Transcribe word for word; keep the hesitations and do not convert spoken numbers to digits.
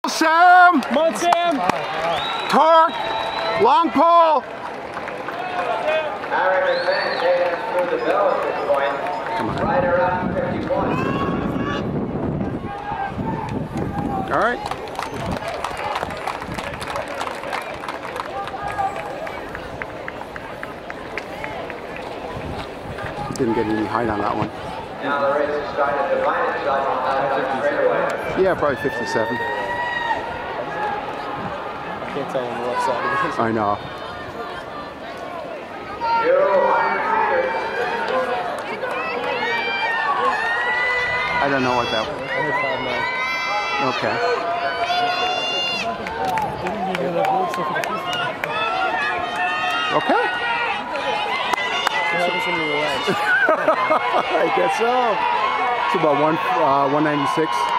pole, Sam! Come on, Sam! Torque! Long pole! Aaron McMahon taking us through the bell at this point. Come on. Right around fifty-one. All right. Didn't get any height on that one. Now the race is starting to define itself on that straightaway. Yeah, probably fifty-seven. I can't tell on the left side of this. I know. two hundred meters. I don't know what that was. I heard five nine. Okay. Okay. What happens when you relax? I guess so. It's about one uh, one ninety-six.